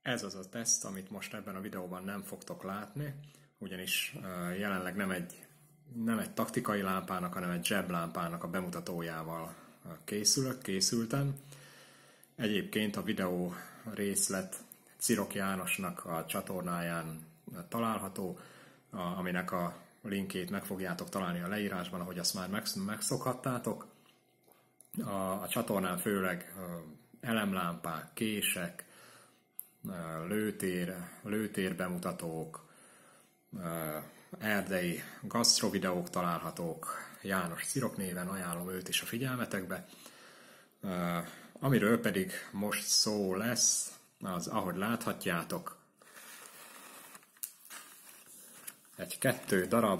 Ez az a teszt, amit most ebben a videóban nem fogtok látni, ugyanis jelenleg nem egy taktikai lámpának, hanem egy zseblámpának a bemutatójával készültem. Egyébként a videó részlet Cirok Jánosnak a csatornáján található, aminek a linkjét meg fogjátok találni a leírásban, ahogy azt már megszokhattátok. A csatornán főleg elemlámpák, kések, lőtér bemutatók, erdei gasztrovideók találhatók. János Cirok néven ajánlom őt is a figyelmetekbe. Amiről pedig most szó lesz, az, ahogy láthatjátok, egy 2 darab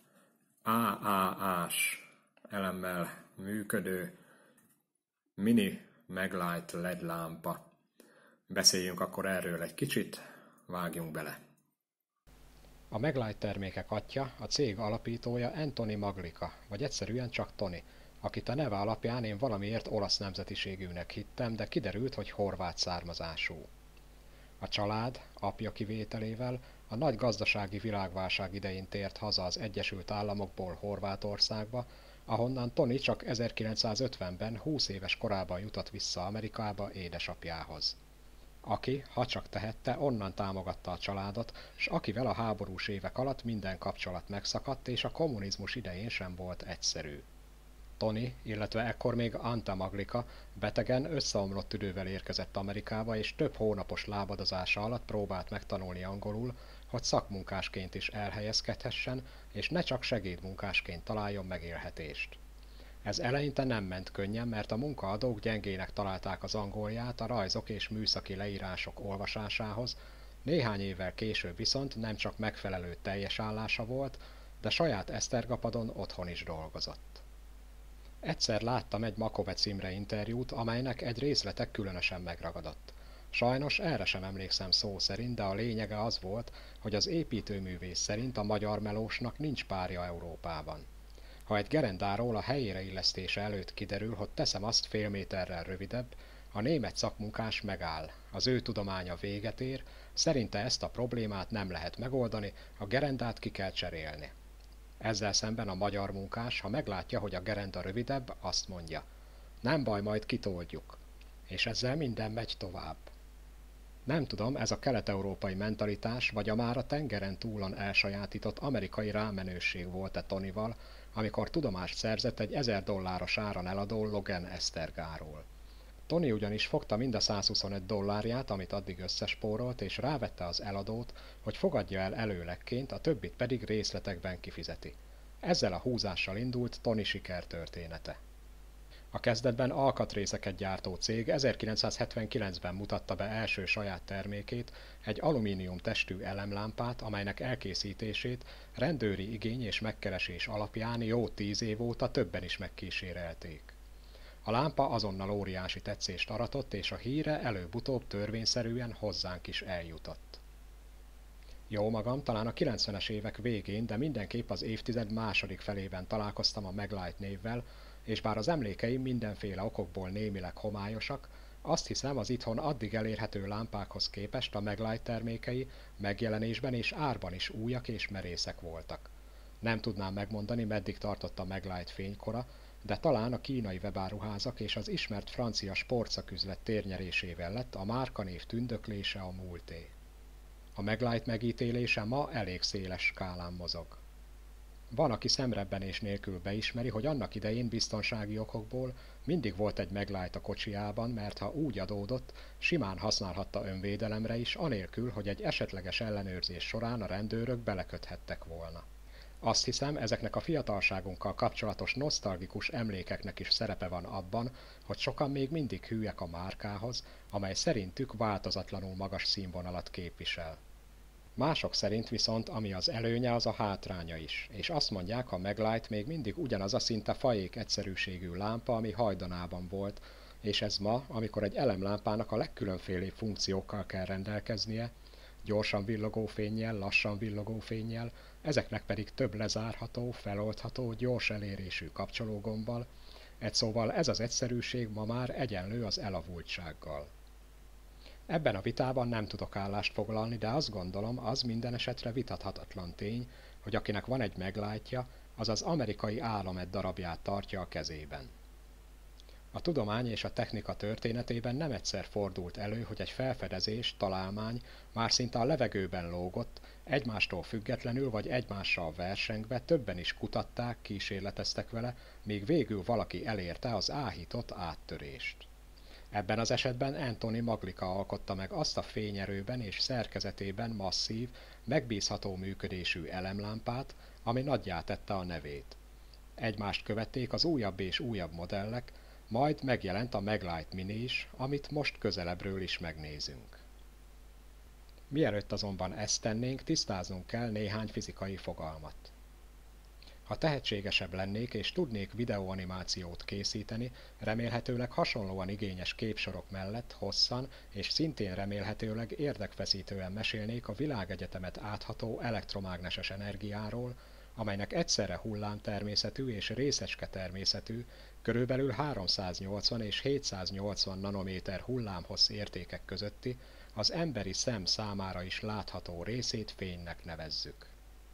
AAA-s elemmel működő mini Maglite LED lámpa. Beszéljünk akkor erről egy kicsit, vágjunk bele. A Maglite termékek atya, a cég alapítója Anthony Maglica, vagy egyszerűen csak Tony, akit a neve alapján én valamiért olasz nemzetiségűnek hittem, de kiderült, hogy horvát származású. A család, apja kivételével, a nagy gazdasági világválság idején tért haza az Egyesült Államokból Horvátországba, ahonnan Tony csak 1950-ben 20 éves korában jutott vissza Amerikába édesapjához. Aki, ha csak tehette, onnan támogatta a családot, s akivel a háborús évek alatt minden kapcsolat megszakadt, és a kommunizmus idején sem volt egyszerű. Tony, illetve ekkor még Anta Maglica betegen, összeomlott tüdővel érkezett Amerikába, és több hónapos lábadozása alatt próbált megtanulni angolul, hogy szakmunkásként is elhelyezkedhessen, és ne csak segédmunkásként találjon megélhetést. Ez eleinte nem ment könnyen, mert a munkaadók gyengének találták az angolját a rajzok és műszaki leírások olvasásához, néhány évvel később viszont nem csak megfelelő teljes állása volt, de saját esztergapadon otthon is dolgozott. Egyszer láttam egy Makovec Imre interjút, amelynek egy részlete különösen megragadott. Sajnos erre sem emlékszem szó szerint, de a lényege az volt, hogy az építőművész szerint a magyar melósnak nincs párja Európában. Ha egy gerendáról a helyére illesztése előtt kiderül, hogy teszem azt fél méterrel rövidebb, a német szakmunkás megáll, az ő tudománya véget ér, szerinte ezt a problémát nem lehet megoldani, a gerendát ki kell cserélni. Ezzel szemben a magyar munkás, ha meglátja, hogy a gerenda rövidebb, azt mondja, nem baj, majd kitoldjuk. És ezzel minden megy tovább. Nem tudom, ez a kelet-európai mentalitás, vagy a már a tengeren túlon elsajátított amerikai rámenőség volt-e Tonyval, amikor tudomást szerzett egy $1000 áron eladó Logan esztergáról. Tony ugyanis fogta mind a $125, amit addig összespórolt, és rávette az eladót, hogy fogadja el előlegként, a többit pedig részletekben kifizeti. Ezzel a húzással indult Tony sikertörténete. A kezdetben alkatrészeket gyártó cég 1979-ben mutatta be első saját termékét, egy alumínium testű elemlámpát, amelynek elkészítését rendőri igény és megkeresés alapján jó 10 év óta többen is megkísérelték. A lámpa azonnal óriási tetszést aratott, és a híre előbb-utóbb törvényszerűen hozzánk is eljutott. Jó magam, talán a 90-es évek végén, de mindenképp az évtized második felében találkoztam a Maglite névvel, és bár az emlékeim mindenféle okokból némileg homályosak, azt hiszem az itthon addig elérhető lámpákhoz képest a Maglite termékei megjelenésben és árban is újak és merészek voltak. Nem tudnám megmondani, meddig tartott a Maglite fénykora, de talán a kínai webáruházak és az ismert francia sportszaküzlet térnyerésével lett a márkanév tündöklése a múlté. A Maglite megítélése ma elég széles skálán mozog. Van, aki szemrebbenés nélkül beismeri, hogy annak idején biztonsági okokból mindig volt egy Maglite a kocsijában, mert ha úgy adódott, simán használhatta önvédelemre is, anélkül, hogy egy esetleges ellenőrzés során a rendőrök beleköthettek volna. Azt hiszem, ezeknek a fiatalságunkkal kapcsolatos nosztalgikus emlékeknek is szerepe van abban, hogy sokan még mindig hűek a márkához, amely szerintük változatlanul magas színvonalat képvisel. Mások szerint viszont ami az előnye, az a hátránya is, és azt mondják, a Maglite még mindig ugyanaz a szinte fajék egyszerűségű lámpa, ami hajdanában volt, és ez ma, amikor egy elemlámpának a legkülönfélébb funkciókkal kell rendelkeznie, gyorsan villogó fénnyel, lassan villogó fénnyel, ezeknek pedig több lezárható, feloldható, gyors elérésű kapcsológombbal, egy szóval ez az egyszerűség ma már egyenlő az elavultsággal. Ebben a vitában nem tudok állást foglalni, de azt gondolom, az minden esetre vitathatatlan tény, hogy akinek van egy Maglite-ja, az az amerikai állam egy darabját tartja a kezében. A tudomány és a technika történetében nem egyszer fordult elő, hogy egy felfedezés, találmány már szinte a levegőben lógott, egymástól függetlenül vagy egymással versengve többen is kutatták, kísérleteztek vele, míg végül valaki elérte az áhított áttörést. Ebben az esetben Anthony Maglica alkotta meg azt a fényerőben és szerkezetében masszív, megbízható működésű elemlámpát, ami nagyjá tette a nevét. Egymást követték az újabb és újabb modellek, majd megjelent a Maglite Mini is, amit most közelebbről is megnézünk. Mielőtt azonban ezt tennénk, tisztáznunk kell néhány fizikai fogalmat. Ha tehetségesebb lennék és tudnék videóanimációt készíteni, remélhetőleg hasonlóan igényes képsorok mellett hosszan és szintén remélhetőleg érdekfeszítően mesélnék a világegyetemet átható elektromágneses energiáról, amelynek egyszerre hullámtermészetű és részecske természetű, körülbelül 380 és 780 nanométer hullámhossz értékek közötti, az emberi szem számára is látható részét fénynek nevezzük.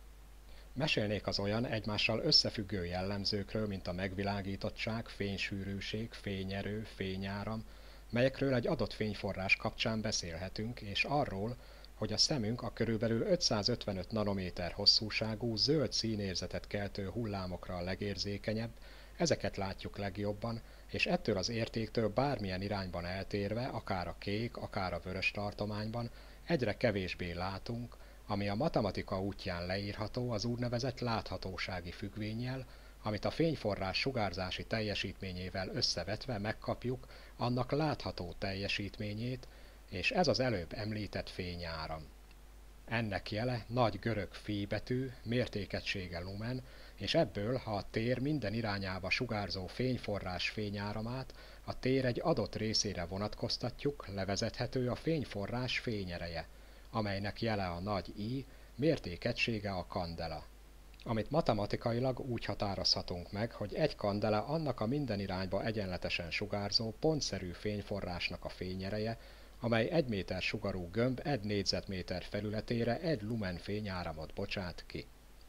Mesélnék az olyan egymással összefüggő jellemzőkről, mint a megvilágítottság, fénysűrűség, fényerő, fényáram, melyekről egy adott fényforrás kapcsán beszélhetünk, és arról, hogy a szemünk a körülbelül 555 nanométer hosszúságú, zöld színérzetet keltő hullámokra a legérzékenyebb, ezeket látjuk legjobban, és ettől az értéktől bármilyen irányban eltérve, akár a kék, akár a vörös tartományban, egyre kevésbé látunk, ami a matematika útján leírható az úgynevezett láthatósági függvénnyel, amit a fényforrás sugárzási teljesítményével összevetve megkapjuk annak látható teljesítményét, és ez az előbb említett fényáram. Ennek jele nagy görög phi betű, mértékegysége lumen, és ebből, ha a tér minden irányába sugárzó fényforrás fényáramát a tér egy adott részére vonatkoztatjuk, levezethető a fényforrás fényereje, amelynek jele a nagy I, mértékegysége a kandela. Amit matematikailag úgy határozhatunk meg, hogy egy kandela annak a minden irányba egyenletesen sugárzó, pontszerű fényforrásnak a fényereje, amely 1 méter sugarú gömb 1 négyzetméter felületére 1 lumen fényáramot bocsát ki.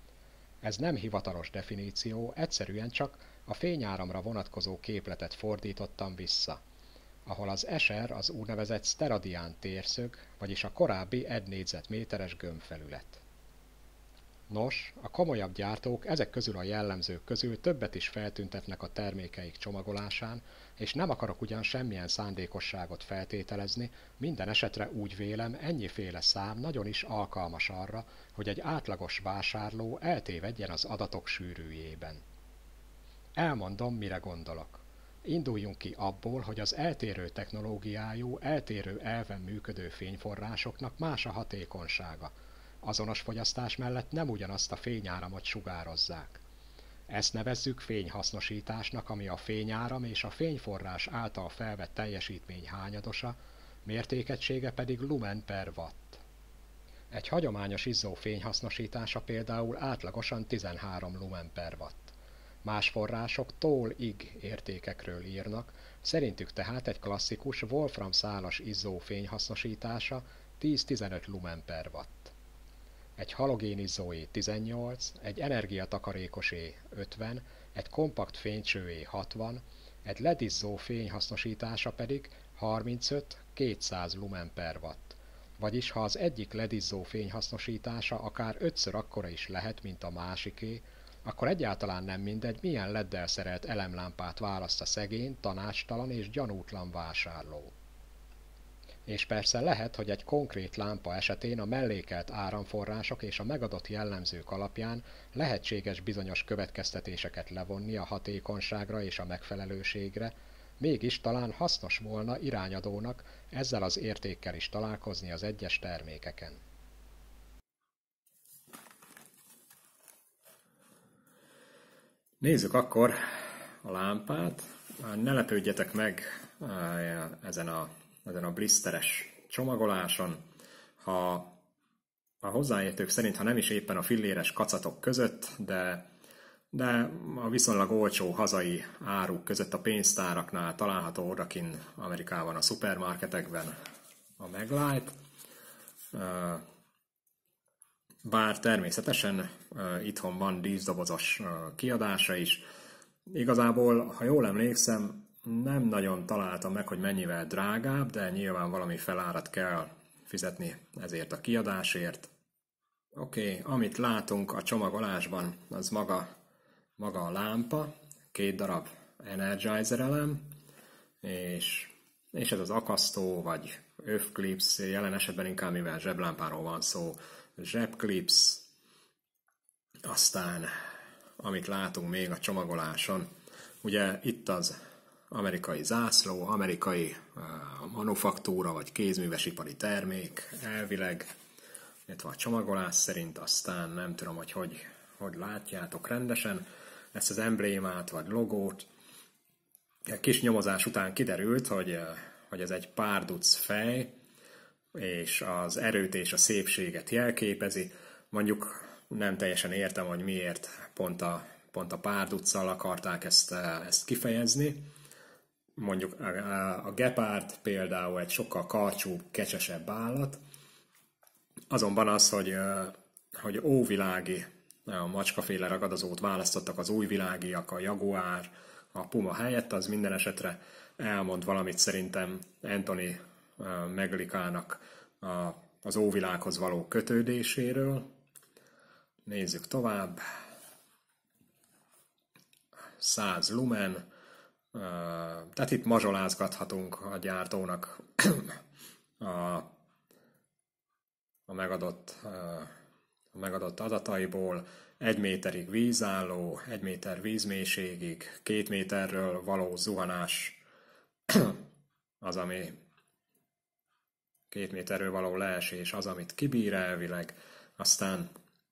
Ez nem hivatalos definíció, egyszerűen csak a fényáramra vonatkozó képletet fordítottam vissza, ahol az Escher az úgynevezett steradián térszög, vagyis a korábbi 1 négyzetméteres gömbfelület. Nos, a komolyabb gyártók ezek közül a jellemzők közül többet is feltüntetnek a termékeik csomagolásán, és nem akarok ugyan semmilyen szándékosságot feltételezni, minden esetre úgy vélem, ennyiféle szám nagyon is alkalmas arra, hogy egy átlagos vásárló eltévedjen az adatok sűrűjében. Elmondom, mire gondolok. Induljunk ki abból, hogy az eltérő technológiájú, eltérő elven működő fényforrásoknak más a hatékonysága. Azonos fogyasztás mellett nem ugyanazt a fényáramot sugározzák. Ezt nevezzük fényhasznosításnak, ami a fényáram és a fényforrás által felvett teljesítmény hányadosa, mértékegysége pedig lumen per watt. Egy hagyományos izzó fényhasznosítása például átlagosan 13 lumen per watt. Más források tól-ig értékekről írnak, szerintük tehát egy klasszikus Wolfram szálas izzó fényhasznosítása 10-15 lumen per watt. Egy halogénizzóé 18, egy energiatakarékosé 50, egy kompakt fénycsőé 60, egy ledizzó fényhasznosítása pedig 35-200 lumen per watt. Vagyis ha az egyik ledizzó fényhasznosítása akár 5-ször akkora is lehet, mint a másiké, akkor egyáltalán nem mindegy, milyen leddel szerelt elemlámpát választ a szegény, tanácstalan és gyanútlan vásárló. És persze lehet, hogy egy konkrét lámpa esetén a mellékelt áramforrások és a megadott jellemzők alapján lehetséges bizonyos következtetéseket levonni a hatékonyságra és a megfelelőségre, mégis talán hasznos volna irányadónak ezzel az értékkel is találkozni az egyes termékeken. Nézzük akkor a lámpát. Ne lepődjetek meg ezen a blisteres csomagoláson. Ha a hozzáértők szerint, ha nem is éppen a filléres kacatok között, de a viszonylag olcsó hazai áruk között a pénztáraknál található odakin Amerikában a szupermarketekben a Maglite. Bár természetesen itthon van díszdobozos kiadása is. Igazából, ha jól emlékszem, nem nagyon találtam meg, hogy mennyivel drágább, de nyilván valami felárat kell fizetni ezért a kiadásért. Oké, amit látunk a csomagolásban, az maga a lámpa, 2 darab Energizer elem, és ez az akasztó, vagy övklipsz, jelen esetben inkább mivel zseblámpáról van szó, zsebklipsz, aztán amit látunk még a csomagoláson, ugye itt az amerikai zászló, amerikai manufaktúra, vagy kézművesipari termék elvileg, illetve a csomagolás szerint, aztán nem tudom, hogy látjátok rendesen ezt az emblémát, vagy logót. Egy kis nyomozás után kiderült, hogy ez egy párduc fej, és az erőt és a szépséget jelképezi. Mondjuk nem teljesen értem, hogy miért pont a párduccal akarták ezt kifejezni. Mondjuk a gepárd például egy sokkal karcsúbb, kecsesebb állat. Azonban az, hogy óvilági a macskaféle ragadozót választottak az újvilágiak, a jaguár, a puma helyett, az minden esetre elmond valamit szerintem Anthony Maglikának az óvilághoz való kötődéséről. Nézzük tovább. 100 lumen. Tehát itt mazsolázgathatunk a gyártónak a megadott adataiból. 1 méterig vízálló, 1 méter vízmélységig, 2 méterről való zuhanás az, ami 2 méterről való leesés az, amit kibír elvileg. Aztán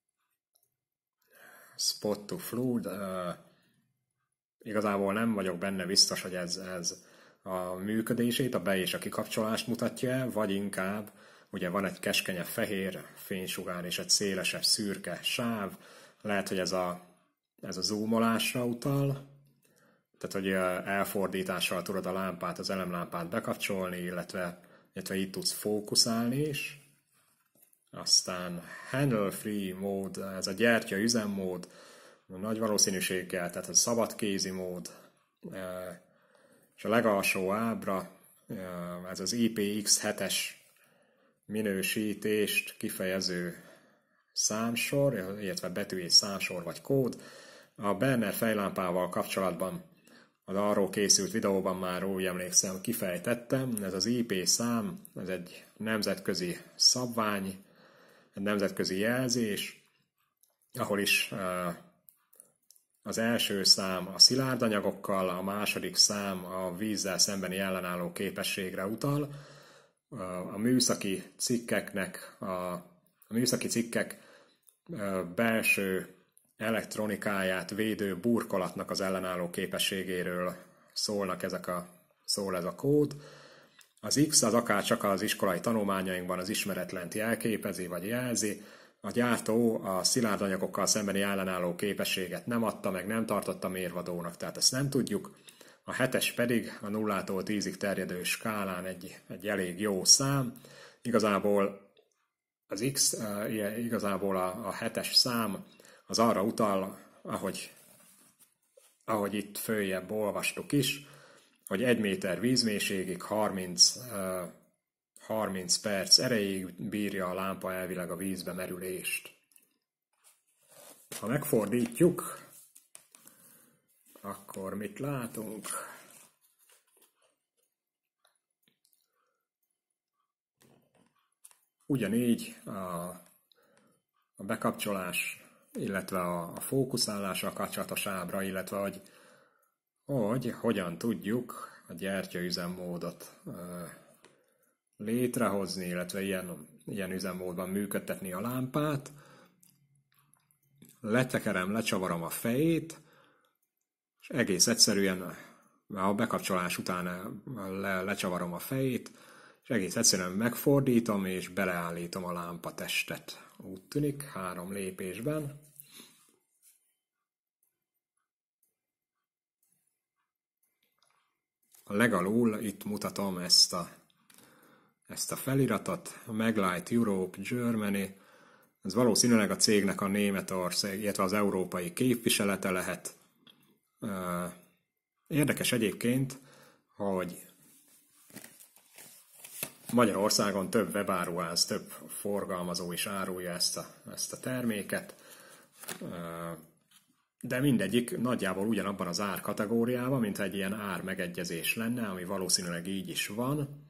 spot to flood, igazából nem vagyok benne biztos, hogy ez a működését, a be- és a kikapcsolást mutatja el, vagy inkább ugye van egy keskenyebb fehér fénysugár és egy szélesebb szürke sáv, lehet, hogy ez a zoomolásra utal, tehát hogy elfordítással tudod a lámpát, az elemlámpát bekapcsolni, illetve itt tudsz fókuszálni is. Aztán handle free mód, ez a gyertya üzemmód, nagy valószínűséggel, tehát a szabadkézi mód, és a legalsó ábra, ez az IPX7-es minősítést kifejező számsor, illetve betű és számsor vagy kód. A Berner fejlámpával kapcsolatban az arról készült videóban már úgy emlékszem kifejtettem, ez az IP szám, ez egy nemzetközi szabvány, egy nemzetközi jelzés, ahol is az első szám a szilárd anyagokkal, a második szám a vízzel szembeni ellenálló képességre utal. A műszaki cikkeknek, a műszaki cikkek belső elektronikáját védő burkolatnak az ellenálló képességéről szól ez a kód. Az X az akár csak az iskolai tanulmányainkban az ismeretlent jelképezi vagy jelzi. A gyártó a szilárd anyagokkal szembeni ellenálló képességet nem adta, meg nem tartotta mérvadónak, tehát ezt nem tudjuk. A 7-es pedig a 0-tól 10-ig terjedő skálán egy elég jó szám. Igazából az X, igazából a 7-es szám az arra utal, ahogy itt följebb olvastuk is, hogy 1 méter vízmélységig 30 perc erejéig bírja a lámpa elvileg a vízbe merülést. Ha megfordítjuk, akkor mit látunk? Ugyanígy a bekapcsolás, illetve a fókuszálással kapcsolatos ábra, illetve hogy hogyan tudjuk a gyertyaüzemmódot létrehozni, illetve ilyen üzemmódban működtetni a lámpát. Letekerem, lecsavarom a fejét, és egész egyszerűen a bekapcsolás után lecsavarom a fejét, és egész egyszerűen megfordítom, és beleállítom a lámpatestet. Úgy tűnik, 3 lépésben. A legalul itt mutatom ezt ezt a feliratot, Maglite Europe Germany, ez valószínűleg a cégnek a Németország, illetve az európai képviselete lehet. Érdekes egyébként, hogy Magyarországon több webáruház, több forgalmazó is árulja ezt a terméket, de mindegyik nagyjából ugyanabban az árkategóriában, mint egy ilyen ármegegyezés lenne, ami valószínűleg így is van.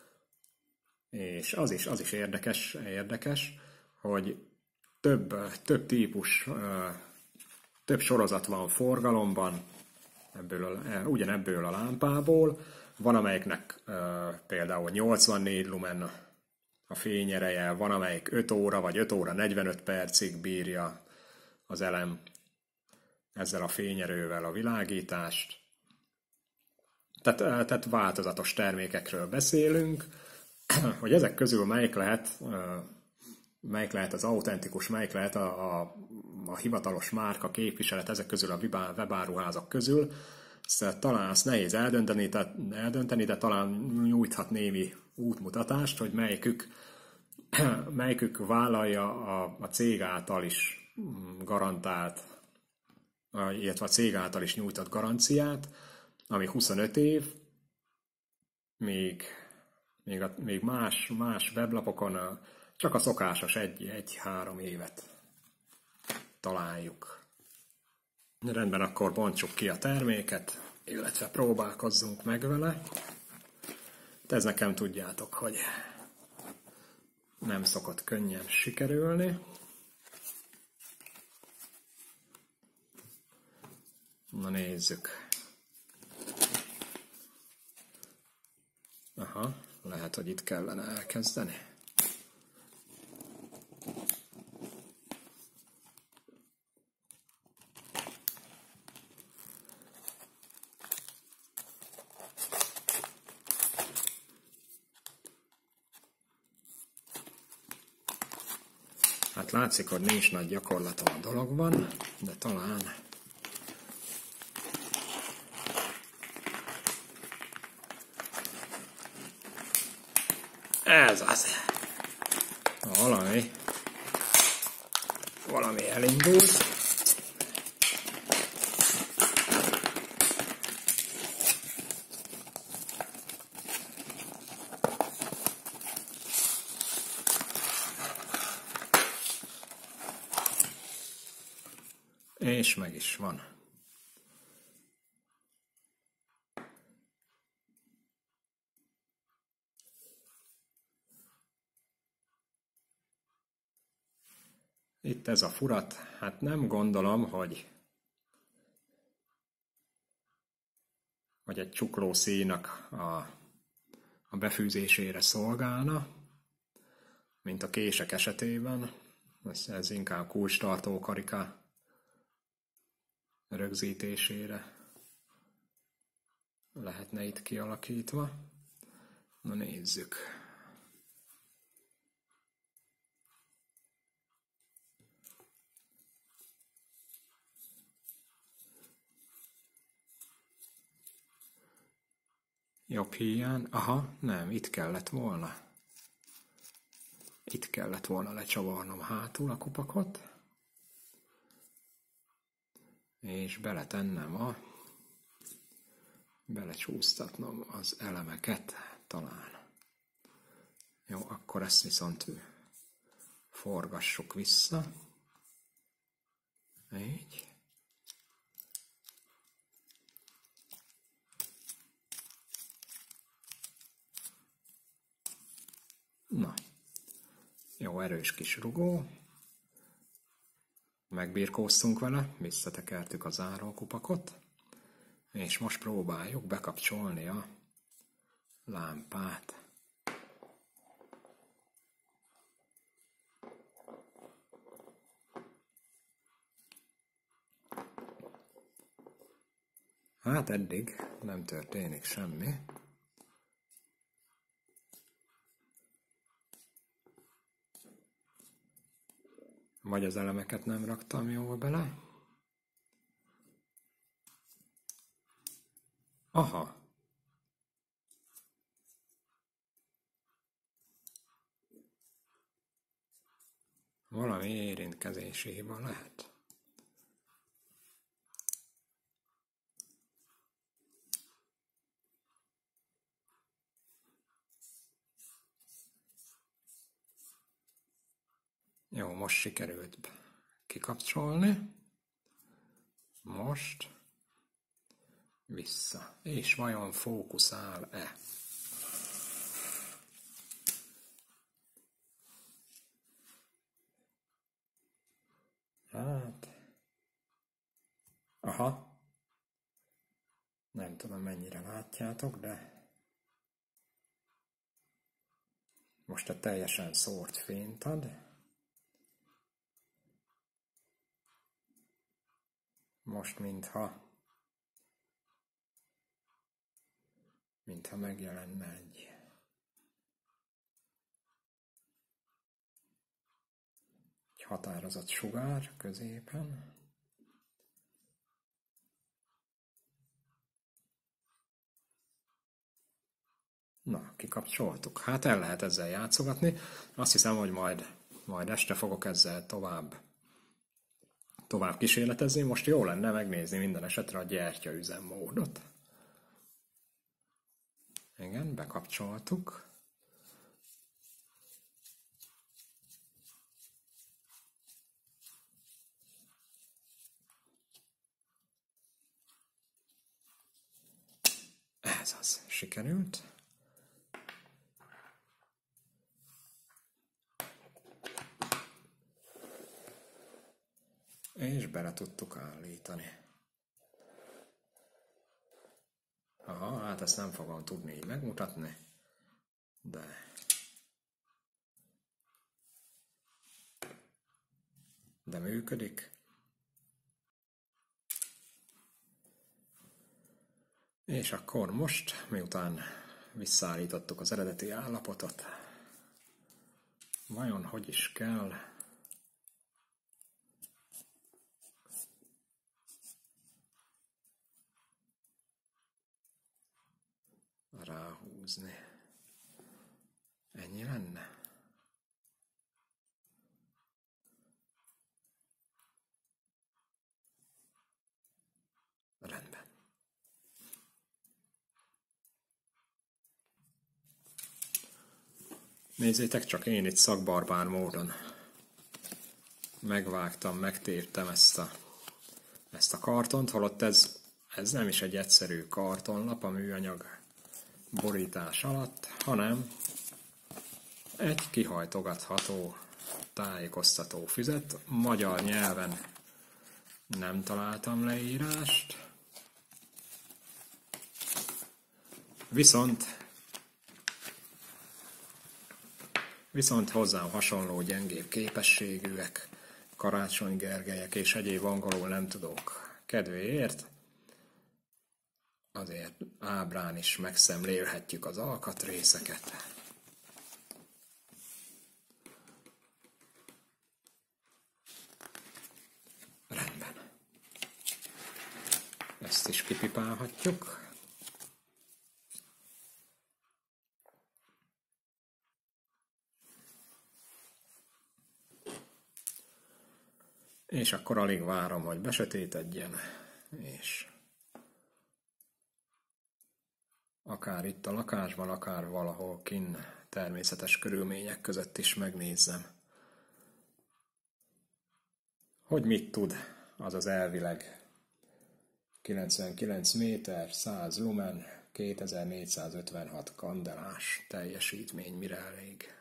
És az is érdekes, hogy több típus, több sorozat van forgalomban, ugyanebből a lámpából. Van, amelyiknek például 84 lumen a fényereje, van, amelyik 5 óra vagy 5 óra 45 percig bírja az elem ezzel a fényerővel a világítást. Tehát változatos termékekről beszélünk, hogy ezek közül melyik lehet az autentikus, melyik lehet a hivatalos márka képviselet ezek közül a webáruházak közül. Talán azt nehéz eldönteni, de talán nyújthat némi útmutatást, hogy melyikük vállalja a cég által is garantált, illetve a cég által is nyújtott garanciát, ami 25 év, még más weblapokon csak a szokásos 1-3 évet találjuk. Rendben, akkor bontsuk ki a terméket, illetve próbálkozzunk meg vele. De ez nekem tudjátok, hogy nem szokott könnyen sikerülni. Na nézzük. Aha, lehet, hogy itt kellene elkezdeni. Hát látszik, hogy nincs nagy gyakorlatom a dologban, de talán ez az. Valami elindult. És meg is van. Itt ez a furat, hát nem gondolom, hogy egy csukló színak a befűzésére szolgálna, mint a kések esetében. Ez inkább kulcstartó karika rögzítésére lehetne itt kialakítva. Na nézzük. Jobb híján. Aha, nem, itt kellett volna. Itt kellett volna lecsavarnom hátul a kupakot. És belecsúsztatnom az elemeket talán. Jó, akkor ezt viszont forgassuk vissza. Így. Na, jó erős kis rugó. Megbirkóztunk vele, visszatekertük a zárókupakot, és most próbáljuk bekapcsolni a lámpát. Hát eddig nem történik semmi. Vagy az elemeket nem raktam jól bele. Aha. fénykezési hiba lehet. Jó, most sikerült kikapcsolni. Most vissza. És vajon fókuszál-e? Hát... Aha. Nem tudom, mennyire látjátok, de... Most a teljesen szórt fényt ad. Most mintha megjelenne egy határozott sugár középen. Na, kikapcsoltuk. Hát el lehet ezzel játszogatni. Azt hiszem, hogy majd este fogok ezzel tovább kísérletezni. Most jó lenne megnézni minden esetre a gyertya üzemmódot. Igen, bekapcsoltuk. Ez az, sikerült. És bele tudtuk állítani. Aha, hát ezt nem fogom tudni így megmutatni, de működik. És akkor most, miután visszaállítottuk az eredeti állapotot, vajon hogy is kell ráhúzni? Ennyi lenne? Rendben. Nézzétek csak, én itt szakbarbár módon megvágtam, megtéptem ezt a kartont, holott ez nem is egy egyszerű kartonlap a műanyag borítás alatt, hanem egy kihajtogatható tájékoztató füzet. Magyar nyelven nem találtam leírást, viszont hozzám hasonló gyengébb képességűek, Karácsony Gergelyek és egyéb angolul nem tudók kedvéért azért ábrán is megszemlélhetjük az alkatrészeket. Rendben. Ezt is kipipálhatjuk. És akkor alig várom, hogy besötétedjen, és akár itt a lakásban, akár valahol kinn természetes körülmények között is megnézzem, hogy mit tud az elvileg 99 méter, 100 lumen, 2456 kandelás teljesítmény, mire elég.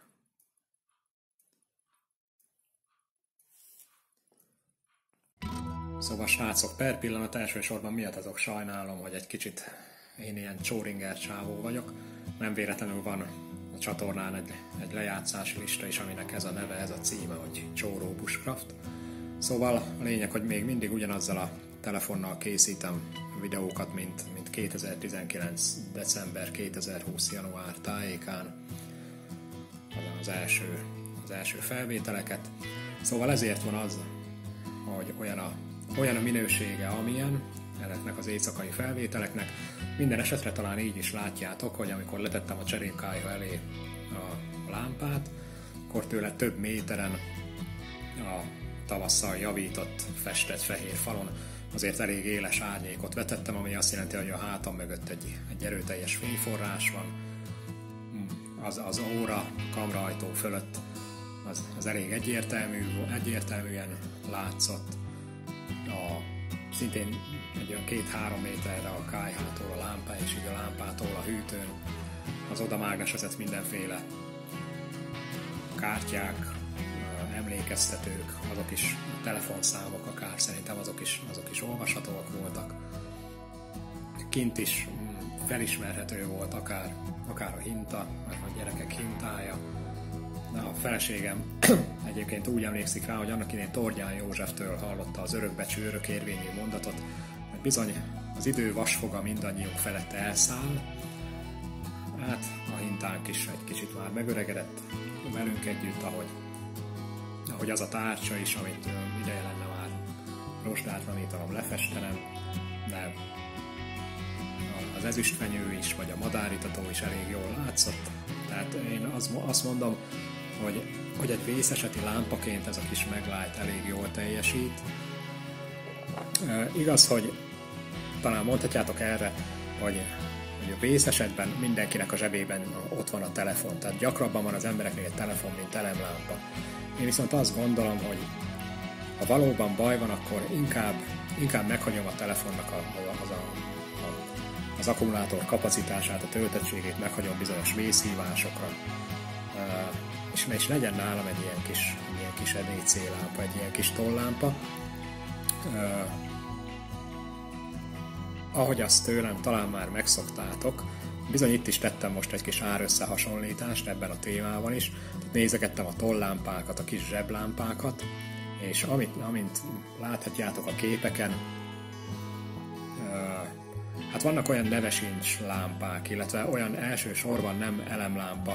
Szóval srácok, per pillanat elsősorban miattatok sajnálom, hogy egy kicsit én ilyen csóringer csávó vagyok. Nem véletlenül van a csatornán egy lejátszási lista is, aminek ez a neve, ez a címe, hogy Csóró Bushcraft. Szóval a lényeg, hogy még mindig ugyanazzal a telefonnal készítem videókat, mint 2019. december 2020. január tájékán az első felvételeket. Szóval ezért van az, hogy olyan a minősége, amilyen ezeknek az éjszakai felvételeknek. Minden esetre talán így is látjátok, hogy amikor letettem a cserépkályha elé a lámpát, akkor tőle több méteren a tavasszal javított, festett fehér falon azért elég éles árnyékot vetettem, ami azt jelenti, hogy a hátam mögött egy erőteljes fényforrás van. Az óra kamraajtó fölött az elég egyértelműen látszott. Szintén egy olyan 2-3 méterre a kályhától a lámpa, és így a lámpától a hűtőn az oda mágnesezett mindenféle kártyák, emlékeztetők, azok is telefonszámok akár, szerintem azok is olvashatóak voltak. Kint is felismerhető volt akár a hinta, vagy a gyerekek hintája. De a feleségem egyébként úgy emlékszik rá, hogy annak idején Tordján Józseftől hallotta az örökbecsű, örökérvényű mondatot, hogy bizony az idő vasfoga mindannyiunk felett elszáll. Hát a hintánk is egy kicsit már megöregedett velünk együtt, ahogy az a tárcsa is, amit ideje lenne már rozsdátlanítanom, lefestenem, de az ezüstfenyő is, vagy a madáritató is elég jól látszott. Tehát én azt mondom, hogy egy vészeseti lámpaként ez a kis Maglite elég jól teljesít. Igaz, hogy talán mondhatjátok erre, hogy a vészesetben mindenkinek a zsebében ott van a telefon, tehát gyakrabban van az embereknek egy telefon, mint elemlámpa. Én viszont azt gondolom, hogy ha valóban baj van, akkor inkább meghagyom a telefonnak az akkumulátor kapacitását, a töltettségét, meghagyom bizonyos vészhívásokra, és legyen nálam egy ilyen kis EDC lámpa, egy ilyen kis tollámpa. Ahogy azt tőlem talán már megszoktátok, bizony itt is tettem most egy kis árösszehasonlítást ebben a témában is. Nézegettem a tollámpákat, a kis zseblámpákat, és amint láthatjátok a képeken, hát vannak olyan nevesincs lámpák, illetve olyan elsősorban nem elemlámpa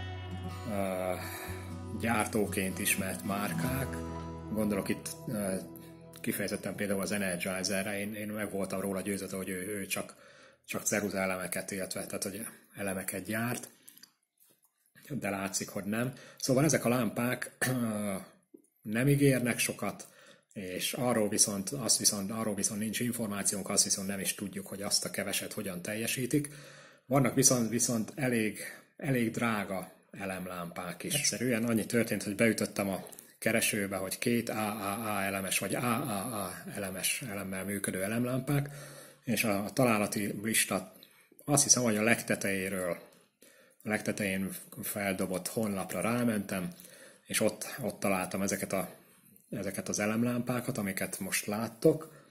gyártóként ismert márkák. Gondolok itt kifejezetten például az Energizerre, én meg voltam róla győződve, hogy ő csak ceruza elemeket, illetve tehát, hogy elemeket gyárt, de látszik, hogy nem. Szóval ezek a lámpák nem ígérnek sokat, és arról viszont nincs információnk, azt viszont nem is tudjuk, hogy azt a keveset hogyan teljesítik. Vannak viszont elég drága elemlámpák is. Egyszerűen annyi történt, hogy beütöttem a keresőbe, hogy 2 AAA elemes vagy AAA elemmel működő elemlámpák, és a találati lista azt hiszem, hogy a legtetején feldobott honlapra rámentem, és ott találtam ezeket az elemlámpákat, amiket most láttok.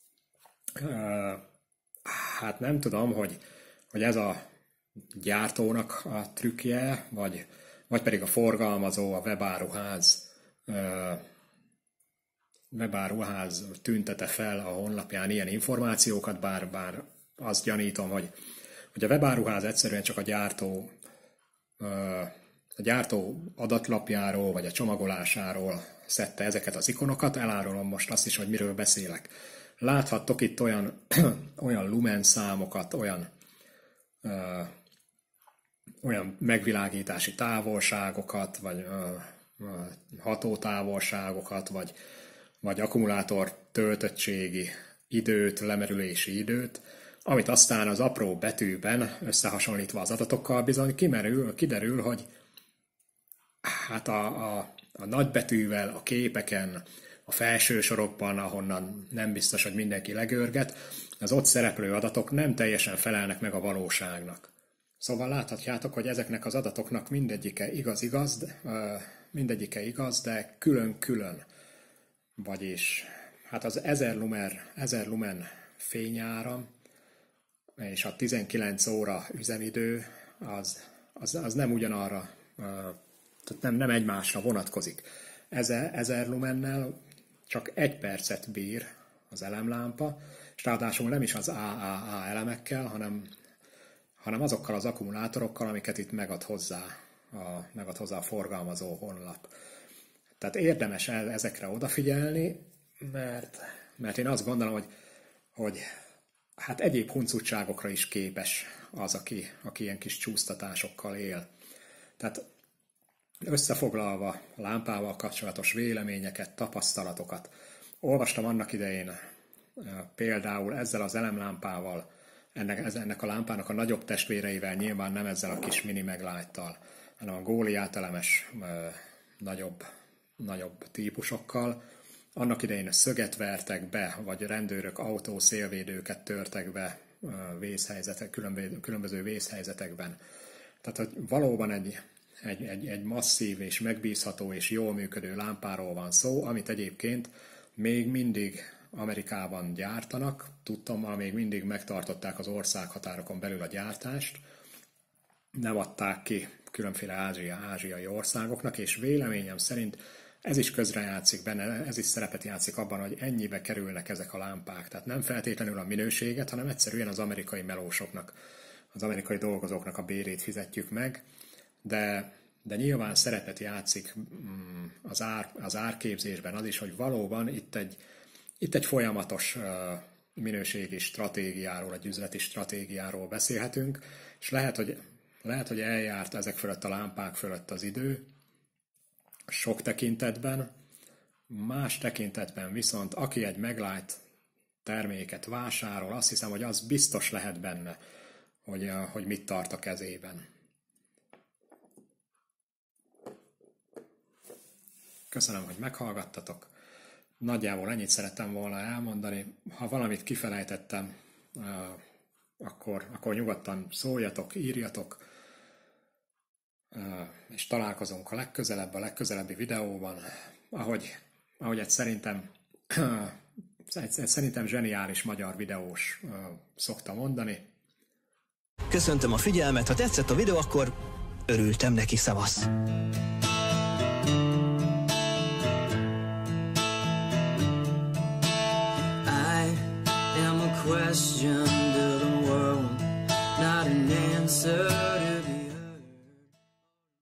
Hát nem tudom, hogy ez a gyártónak a trükkje, vagy pedig a forgalmazó, a webáruház tüntete fel a honlapján ilyen információkat, bár azt gyanítom, hogy a webáruház egyszerűen csak a gyártó adatlapjáról, vagy a csomagolásáról szedte ezeket az ikonokat. Elárulom most azt is, hogy miről beszélek. Láthattok itt olyan lumen számokat, olyan megvilágítási távolságokat, vagy hatótávolságokat, vagy akkumulátor töltöttségi időt, lemerülési időt, amit aztán az apró betűben összehasonlítva az adatokkal bizony kiderül, hogy hát a nagybetűvel a képeken, a felső sorokban, ahonnan nem biztos, hogy mindenki legörget, az ott szereplő adatok nem teljesen felelnek meg a valóságnak. Szóval láthatjátok, hogy ezeknek az adatoknak mindegyike igaz, de külön-külön. Vagyis hát az 1000 lumen fényáram és a 19 óra üzemidő az nem ugyanarra, tehát nem egymásra vonatkozik. 1000 lumennel csak 1 percet bír az elemlámpa, és ráadásul nem is az AAA elemekkel, hanem azokkal az akkumulátorokkal, amiket itt megad hozzá a forgalmazó honlap. Tehát érdemes ezekre odafigyelni, mert én azt gondolom, hogy hát egyéb huncutságokra is képes az, aki ilyen kis csúsztatásokkal él. Tehát Összefoglalva a lámpával kapcsolatos véleményeket, tapasztalatokat. Olvastam annak idején például ezzel az elemlámpával, ennek a lámpának a nagyobb testvéreivel, nyilván nem ezzel a kis mini Maglite-tal, hanem a Goliath elemes nagyobb típusokkal. Annak idején szöget vertek be, vagy rendőrök autószélvédőket törtek be különböző vészhelyzetekben. Tehát valóban egy masszív és megbízható és jól működő lámpáról van szó, amit egyébként még mindig Amerikában gyártanak. Tudtommal még mindig megtartották az országhatárokon belül a gyártást, nem adták ki különféle ázsiai országoknak, és véleményem szerint ez is közrejátszik benne, ez is szerepet játszik abban, hogy ennyibe kerülnek ezek a lámpák. Tehát nem feltétlenül a minőséget, hanem egyszerűen az amerikai melósoknak, az amerikai dolgozóknak a bérét fizetjük meg, de nyilván szerepet játszik az árképzésben az is, hogy valóban itt egy folyamatos minőségi stratégiáról, egy üzleti stratégiáról beszélhetünk, és lehet, hogy eljárt ezek fölött a lámpák fölött az idő, sok tekintetben, más tekintetben viszont aki egy Maglite terméket vásárol, azt hiszem, hogy az biztos lehet benne, hogy mit tart a kezében. Köszönöm, hogy meghallgattatok. Nagyjából ennyit szerettem volna elmondani. Ha valamit kifelejtettem, akkor nyugodtan szóljatok, írjatok, és találkozunk a legközelebbi videóban, ahogy egy szerintem zseniális magyar videós szokta mondani. Köszöntöm a figyelmet, ha tetszett a videó, akkor örültem neki, szavasz! Question to the world, not an answer.